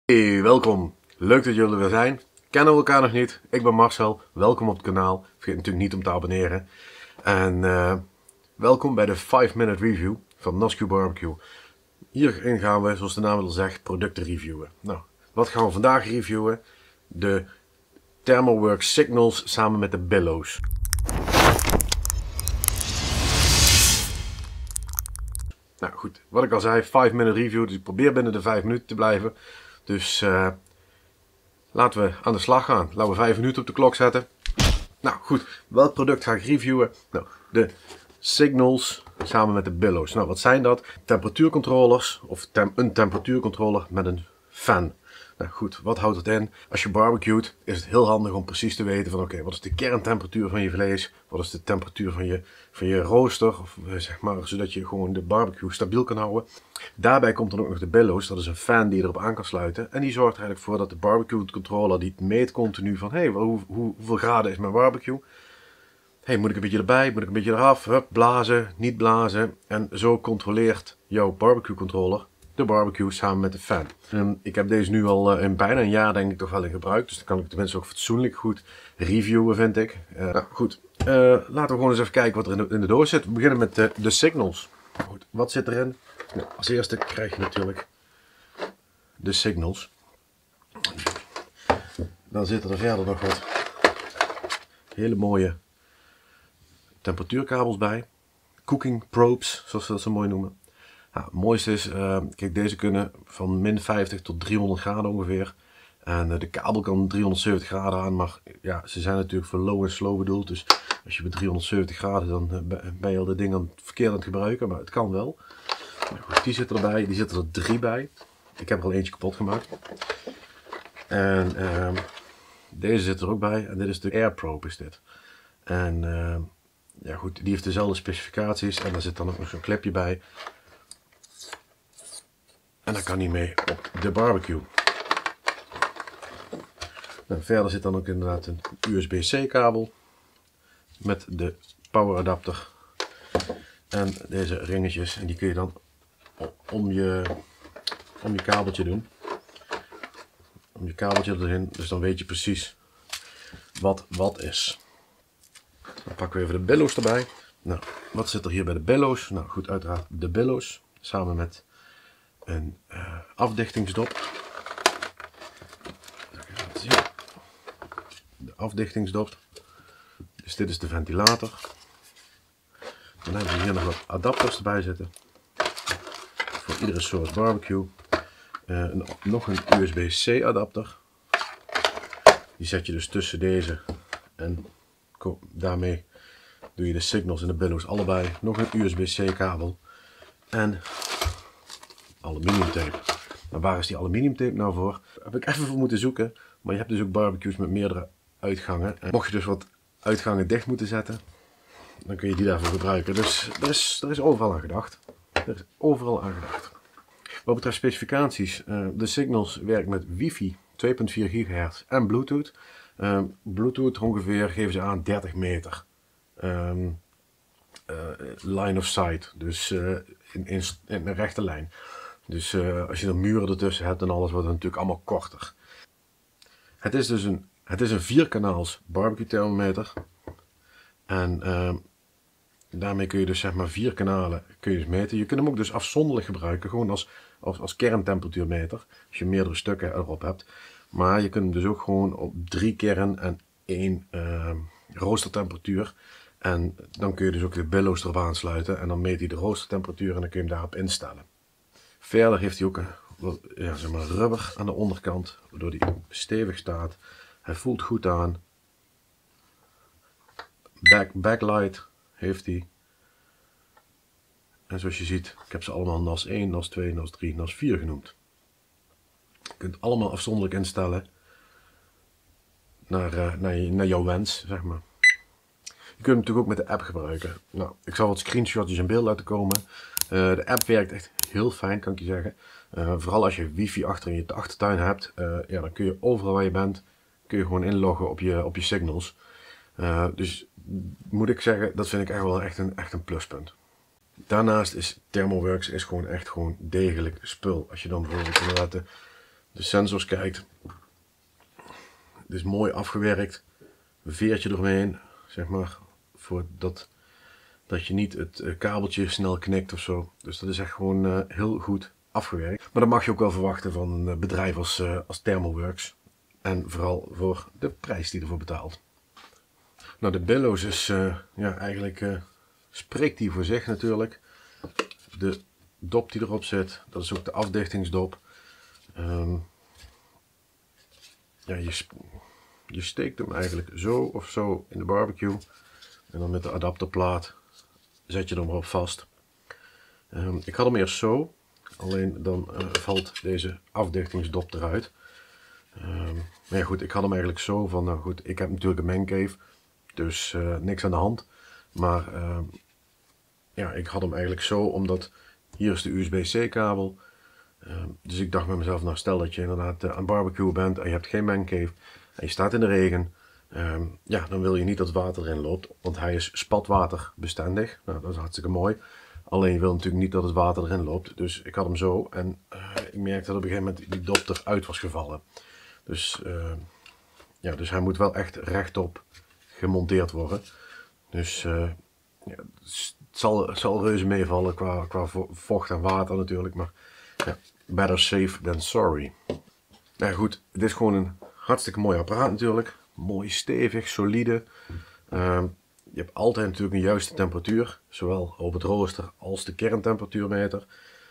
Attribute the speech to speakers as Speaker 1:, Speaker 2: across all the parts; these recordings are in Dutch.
Speaker 1: Hey, welkom. Leuk dat jullie er zijn. Kennen we elkaar nog niet? Ik ben Marcel. Welkom op het kanaal. Vergeet natuurlijk niet om te abonneren. En welkom bij de 5-minute review van Noscu Barbecue. Hierin gaan we, zoals de naam al zegt, producten reviewen. Nou, wat gaan we vandaag reviewen? De Thermoworks Signals samen met de Billows. Nou goed, wat ik al zei, 5-minute review. Dus ik probeer binnen de 5 minuten te blijven. Dus laten we aan de slag gaan. Laten we 5 minuten op de klok zetten. Nou goed, welk product ga ik reviewen? Nou, de Signals samen met de Billows. Nou, wat zijn dat? Temperatuurcontrollers of een temperatuurcontroller met een fan. Nou goed, wat houdt het in? Als je barbecuet is het heel handig om precies te weten van oké, wat is de kerntemperatuur van je vlees? Wat is de temperatuur van je rooster? Of, zeg maar, zodat je gewoon de barbecue stabiel kan houden. Daarbij komt dan ook nog de Billows. Dat is een fan die je erop aan kan sluiten. En die zorgt er eigenlijk voor dat de barbecue controller die meet continu van hey, hoeveel graden is mijn barbecue? Hey, moet ik een beetje erbij? Moet ik een beetje eraf? Hup, blazen, niet blazen. En zo controleert jouw barbecue controller de barbecue samen met de fan. Ik heb deze nu al in bijna een jaar denk ik toch wel in gebruik. Dus dan kan ik tenminste ook fatsoenlijk goed reviewen vind ik. Nou goed, laten we gewoon eens even kijken wat er in de doos zit. We beginnen met de Signals. Goed, wat zit erin? Nou, als eerste krijg je natuurlijk de Signals. Dan zitten er verder nog wat hele mooie temperatuurkabels bij. Cooking probes, zoals we dat zo mooi noemen. Nou, het mooiste is, kijk, deze kunnen van min 50 tot 300 graden ongeveer. En de kabel kan 370 graden aan, maar ja, ze zijn natuurlijk voor low en slow bedoeld. Dus als je bij 370 graden, dan ben je al de dingen verkeerd aan het gebruiken, maar het kan wel. Nou, goed, die zitten erbij, die zitten er 3 bij. Ik heb er al eentje kapot gemaakt. En deze zit er ook bij, en dit is de Air Probe is dit. En ja goed, die heeft dezelfde specificaties en daar zit dan ook nog zo'n klepje bij. En dan kan hij mee op de barbecue. Nou, verder zit dan ook inderdaad een USB-C kabel met de power adapter en deze ringetjes. En die kun je dan om je kabeltje doen. Om je kabeltje erin, dus dan weet je precies wat is. Dan pakken we even de Billows erbij. Nou, wat zit er hier bij de Billows? Nou goed, uiteraard de Billows samen met een afdichtingsdop. De afdichtingsdop. Dus dit is de ventilator. Dan hebben we hier nog wat adapters erbij zitten. Voor iedere soort barbecue. Nog een USB-C adapter. Die zet je dus tussen deze. En daarmee doe je de Signals en de Billows allebei. Nog een USB-C kabel. En aluminiumtape. Maar waar is die aluminiumtape nou voor? Daar heb ik even voor moeten zoeken. Maar je hebt dus ook barbecues met meerdere uitgangen. En mocht je dus wat uitgangen dicht moeten zetten, dan kun je die daarvoor gebruiken. Dus er is overal aan gedacht. Er is overal aan gedacht. Wat betreft specificaties, de Signals werkt met wifi 2.4 GHz en Bluetooth. Bluetooth ongeveer geven ze aan 30 meter. Line of sight. Dus in een rechte lijn. Dus als je er muren ertussen hebt en alles wordt het natuurlijk allemaal korter. Het is dus een 4-kanaals barbecue thermometer. En daarmee kun je dus zeg maar 4 kanalen kun je dus meten. Je kunt hem ook dus afzonderlijk gebruiken, gewoon als kerntemperatuurmeter. Als je meerdere stukken erop hebt. Maar je kunt hem dus ook gewoon op 3 kern en 1 roostertemperatuur. En dan kun je dus ook de Billows erop aansluiten. En dan meet hij de roostertemperatuur en dan kun je hem daarop instellen. Verder heeft hij ook een zeg maar rubber aan de onderkant, waardoor hij stevig staat. Hij voelt goed aan. Backlight heeft hij. En zoals je ziet, ik heb ze allemaal NAS 1, NAS 2, NAS 3, NAS 4 genoemd. Je kunt allemaal afzonderlijk instellen naar jouw wens, zeg maar. Je kunt hem natuurlijk ook met de app gebruiken. Nou, ik zal wat screenshotjes in beeld laten komen. De app werkt echt heel fijn, kan ik je zeggen. Vooral als je wifi achter in je achtertuin hebt, ja, dan kun je overal waar je bent, kun je gewoon inloggen op je Signals. Dus moet ik zeggen, dat vind ik echt wel echt een pluspunt. Daarnaast is Thermoworks gewoon echt degelijk spul. Als je dan bijvoorbeeld inderdaad de sensors kijkt. Het is mooi afgewerkt. Een veertje eromheen, zeg maar, voordat je niet het kabeltje snel knikt of zo. Dus dat is echt gewoon heel goed afgewerkt. Maar dat mag je ook wel verwachten van een bedrijf als Thermalworks. En vooral voor de prijs die ervoor betaalt. Nou, de billows is ja, eigenlijk spreekt die voor zich natuurlijk. De dop die erop zit, dat is ook de afdichtingsdop. Ja, je steekt hem eigenlijk zo of zo in de barbecue. En dan met de adapterplaat zet je hem erop vast. Ik had hem eerst zo, alleen dan valt deze afdichtingsdop eruit. Maar ja, goed, ik had hem eigenlijk zo van, nou goed, ik heb natuurlijk een mancave, dus niks aan de hand. Maar ja, ik had hem eigenlijk zo, omdat hier is de USB-C kabel. Dus ik dacht met mezelf, nou stel dat je inderdaad aan barbecue bent en je hebt geen mancave en je staat in de regen. Ja, dan wil je niet dat het water erin loopt, want hij is spatwaterbestendig. Nou, dat is hartstikke mooi. Alleen je wil natuurlijk niet dat het water erin loopt. Dus ik had hem zo en ik merkte dat op een gegeven moment die dop eruit was gevallen. Dus, ja, dus hij moet wel echt rechtop gemonteerd worden. Dus ja, het zal reuze meevallen qua vocht en water natuurlijk. Maar ja, better safe than sorry. Nou goed, het is gewoon een hartstikke mooi apparaat natuurlijk. Mooi stevig, solide. Je hebt altijd natuurlijk een juiste temperatuur. Zowel op het rooster als de kerntemperatuurmeter.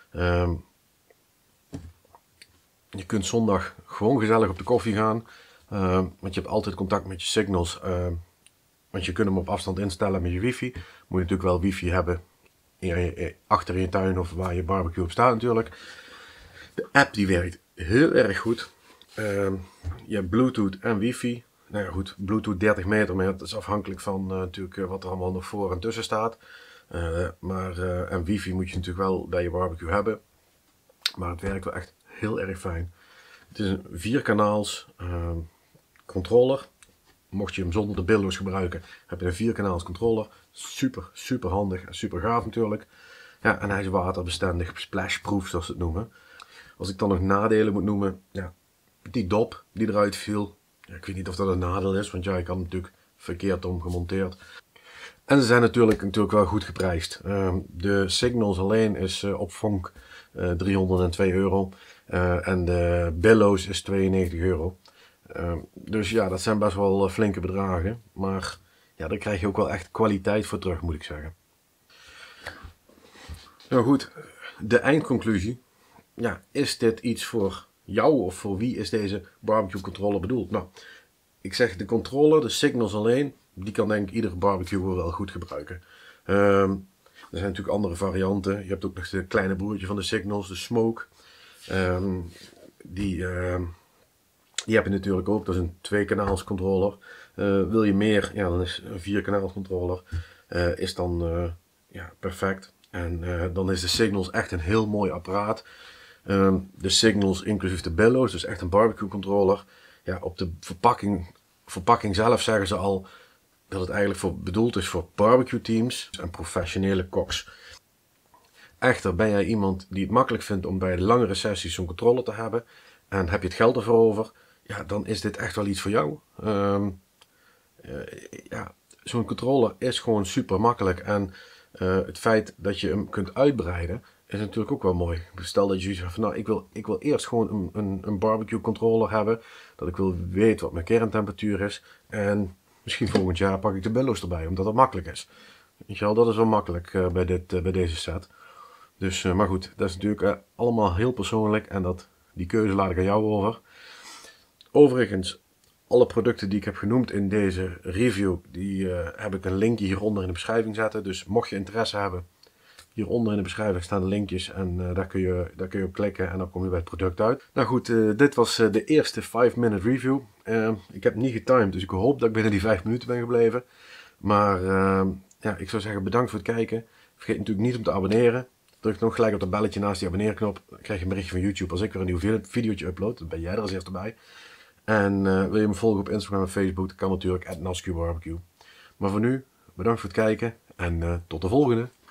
Speaker 1: Je kunt zondag gewoon gezellig op de koffie gaan. Want je hebt altijd contact met je signals. Want je kunt hem op afstand instellen met je wifi. Moet je natuurlijk wel wifi hebben. Achter in je tuin of waar je barbecue op staat natuurlijk. De app die werkt heel erg goed. Je hebt Bluetooth en wifi. Nou ja, goed, Bluetooth 30 meter, maar dat is afhankelijk van natuurlijk wat er allemaal nog voor en tussen staat. En wifi moet je natuurlijk wel bij je barbecue hebben. Maar het werkt wel echt heel erg fijn. Het is een 4-kanaals controller. Mocht je hem zonder de billows gebruiken, heb je een 4-kanaals controller. Super handig en super gaaf natuurlijk. Ja, en hij is waterbestendig, splashproof zoals ze het noemen. Als ik dan nog nadelen moet noemen, ja, die dop die eruit viel. Ja, ik weet niet of dat een nadeel is, want ja, ik had hem natuurlijk verkeerd om gemonteerd. En ze zijn natuurlijk wel goed geprijsd. De Signals alleen is op vonk 302 euro. En de billows is 92 euro. Dus ja, dat zijn best wel flinke bedragen. Maar ja, daar krijg je ook wel echt kwaliteit voor terug, moet ik zeggen. Nou goed, de eindconclusie. Ja, is dit iets voor jou of voor wie is deze barbecue controller bedoeld? Nou, ik zeg de controller, de Signals alleen, die kan denk ik iedere barbecue wel goed gebruiken. Er zijn natuurlijk andere varianten. Je hebt ook nog de kleine broertje van de Signals, de Smoke. Die heb je natuurlijk ook, dat is een 2-kanaals controller. Wil je meer, ja, dan is een 4-kanaals controller is dan ja, perfect. En dan is de Signals echt een heel mooi apparaat. De Signals inclusief de billows, dus echt een barbecue controller. Ja, op de verpakking zelf zeggen ze al dat het eigenlijk bedoeld is voor barbecue teams en professionele koks. Echter ben jij iemand die het makkelijk vindt om bij de langere sessies zo'n controller te hebben en heb je het geld ervoor over, ja, dan is dit echt wel iets voor jou. Ja, zo'n controller is gewoon super makkelijk en het feit dat je hem kunt uitbreiden is natuurlijk ook wel mooi. Stel dat je zoiets van, nou, ik wil eerst gewoon een barbecue controller hebben, dat ik wil weten wat mijn kerntemperatuur is en misschien volgend jaar pak ik de billows erbij, omdat dat makkelijk is. Weet je wel, dat is wel makkelijk bij deze set. Dus, maar goed, dat is natuurlijk allemaal heel persoonlijk en die keuze laat ik aan jou over. Overigens, alle producten die ik heb genoemd in deze review, die heb ik een linkje hieronder in de beschrijving zetten. Dus mocht je interesse hebben, hieronder in de beschrijving staan de linkjes en daar kun je op klikken en dan kom je bij het product uit. Nou goed, dit was de eerste 5-minute review. Ik heb niet getimed, dus ik hoop dat ik binnen die 5 minuten ben gebleven. Maar ja, ik zou zeggen bedankt voor het kijken. Vergeet natuurlijk niet om te abonneren. Druk nog gelijk op dat belletje naast die abonneerknop. Dan krijg je een berichtje van YouTube als ik weer een nieuw videootje upload. Dan ben jij er als eerste bij. En wil je me volgen op Instagram en Facebook, dat kan natuurlijk @NascuBarbecue. Maar voor nu, bedankt voor het kijken en tot de volgende.